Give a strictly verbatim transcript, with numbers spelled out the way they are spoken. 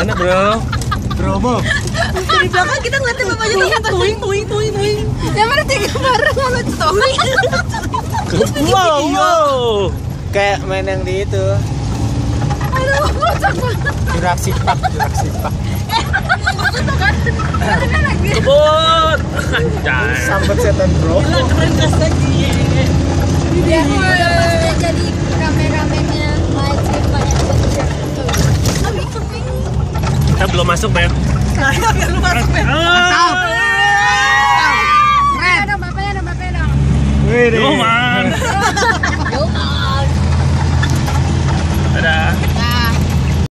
Mana bro? Bromo. Di belakang kita ngeliatin bapaknya tuh tuing tuing tuing tuing. Yang mana tiga bareng sama tuing. Wow, wow. Kayak main yang di itu. Aduh, kocak banget. Jurassic Park, Jurassic Park. Kocak kan? Ada lagi. Kebun. Anjay. Sambat setan bro. Keren kas lagi. Dia pasti jadi kameramennya live stream banyak banget. Kita belum masuk, Ben. Nah, biar lu masuk Ben. Ah. Keren. Ada bapaknya, ada bapaknya dong. Wih, Yo, man. Yo, man. Dadah.